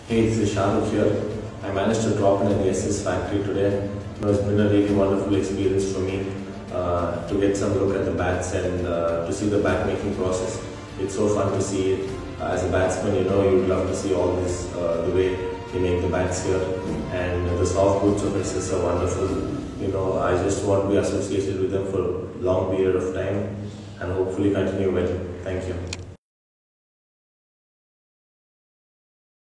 Hey, this is Shahrukh here. I managed to drop in at the SS factory today. It's been a really wonderful experience for me to get some look at the bats and to see the bat making process. It's so fun to see it. As a batsman, you'd love to see all this, the way they make the bats here. And the soft boots of SS are wonderful. I just want to be associated with them for a long period of time and hopefully continue well. Thank you.